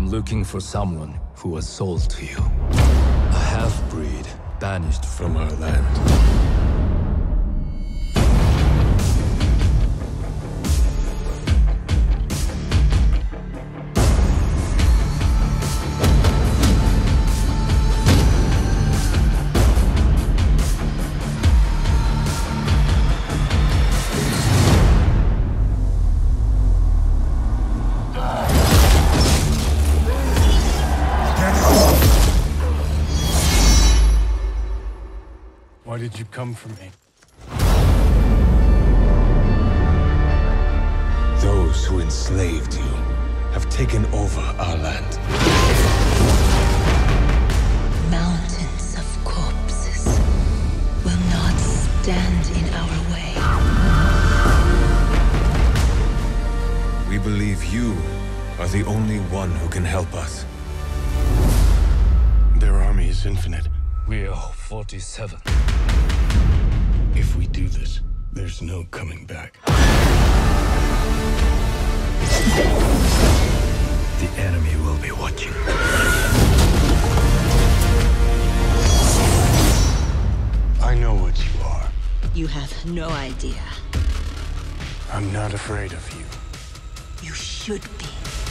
looking for someone who was sold to you. A half-breed banished from our land. Why did you come for me? Those who enslaved you have taken over our land. Mountains of corpses will not stand in our way. We believe you are the only one who can help us. Their army is infinite. We are 47. If we do this, there's no coming back. The enemy will be watching. I know what you are. You have no idea. I'm not afraid of you. You should be.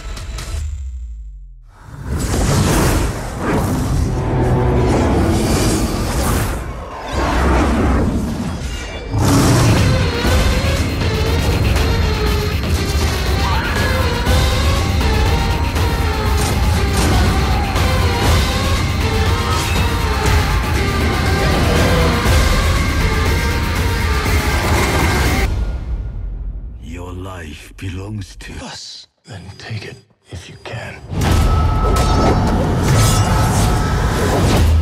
Your life belongs to us. Then take it if you can.